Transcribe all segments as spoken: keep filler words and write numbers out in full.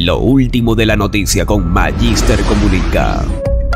Lo último de la noticia con Magister Comunica.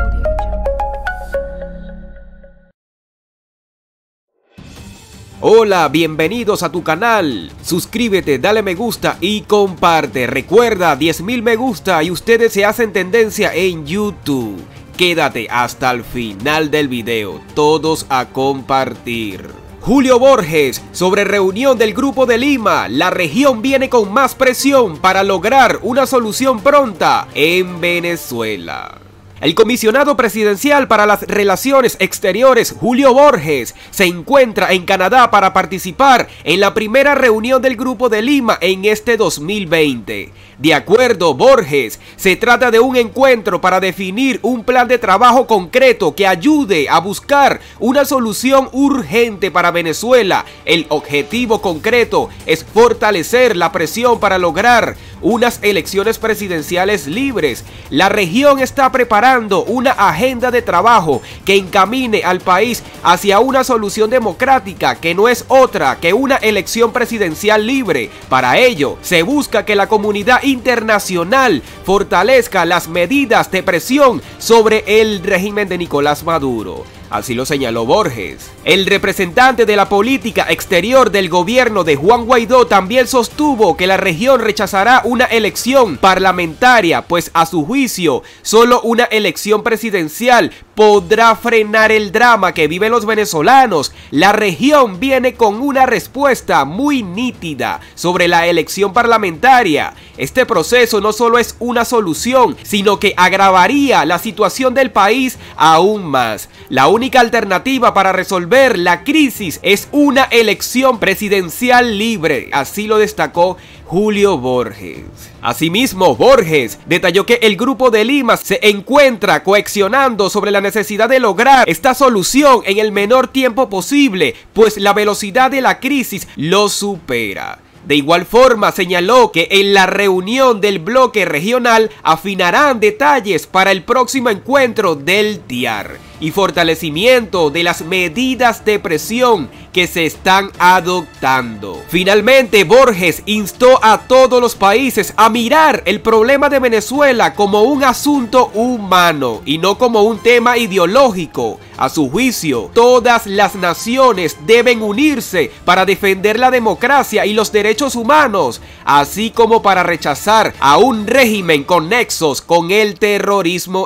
Hola, bienvenidos a tu canal. Suscríbete, dale me gusta y comparte. Recuerda, diez mil me gusta y ustedes se hacen tendencia en YouTube. Quédate hasta el final del video, todos a compartir. Julio Borges, sobre reunión del Grupo de Lima, la región viene con más presión para lograr una solución pronta en Venezuela. El comisionado presidencial para las relaciones exteriores, Julio Borges, se encuentra en Canadá para participar en la primera reunión del Grupo de Lima en este dos mil veinte. De acuerdo, Borges, se trata de un encuentro para definir un plan de trabajo concreto que ayude a buscar una solución urgente para Venezuela. El objetivo concreto es fortalecer la presión para lograr unas elecciones presidenciales libres. La región está preparando una agenda de trabajo que encamine al país hacia una solución democrática que no es otra que una elección presidencial libre. Para ello, se busca que la comunidad internacional fortalezca las medidas de presión sobre el régimen de Nicolás Maduro. Así lo señaló Borges. El representante de la política exterior del gobierno de Juan Guaidó también sostuvo que la región rechazará una elección parlamentaria, pues a su juicio, solo una elección presidencial podrá frenar el drama que viven los venezolanos. La región viene con una respuesta muy nítida sobre la elección parlamentaria. Este proceso no solo es una solución, sino que agravaría la situación del país aún más. La única alternativa para resolver la crisis es una elección presidencial libre, así lo destacó Julio Borges. Asimismo, Borges detalló que el Grupo de Lima se encuentra coaccionando sobre la necesidad de lograr esta solución en el menor tiempo posible, pues la velocidad de la crisis lo supera. De igual forma, señaló que en la reunión del bloque regional afinarán detalles para el próximo encuentro del T I A R y fortalecimiento de las medidas de presión que se están adoptando. Finalmente, Borges instó a todos los países a mirar el problema de Venezuela como un asunto humano y no como un tema ideológico. A su juicio, todas las naciones deben unirse para defender la democracia y los derechos humanos, así como para rechazar a un régimen con nexos con el terrorismo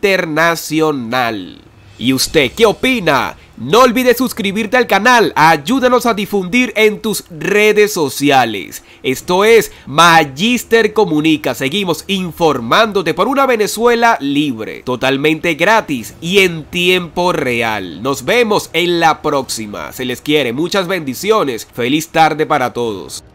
internacional. ¿Y usted qué opina? No olvides suscribirte al canal, ayúdanos a difundir en tus redes sociales. Esto es Magister Comunica, seguimos informándote por una Venezuela libre, totalmente gratis y en tiempo real. Nos vemos en la próxima, se les quiere, muchas bendiciones, feliz tarde para todos.